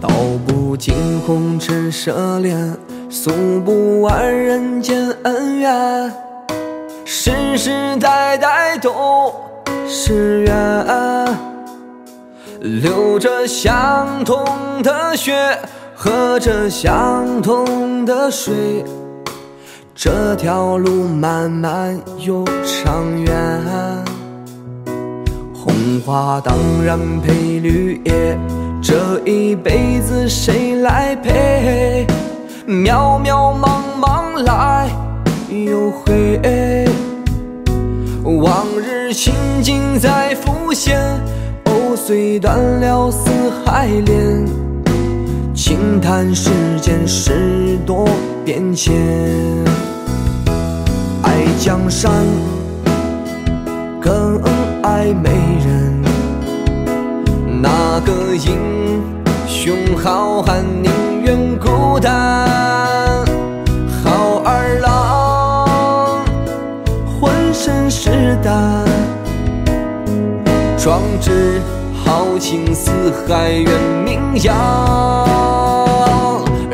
道不尽红尘奢恋，诉不完人间恩怨，世世代代都是缘，流着相同的血，喝着相同的水，这条路漫漫又长远。红花当然配绿叶，这一辈子谁来陪？渺渺茫茫来又回，往日情景在浮现，藕虽断了丝还连，轻叹世间事多变迁。爱江山更爱美人，那个英雄好汉宁愿孤单，好儿郎浑身是胆，壮志豪情四海远名扬。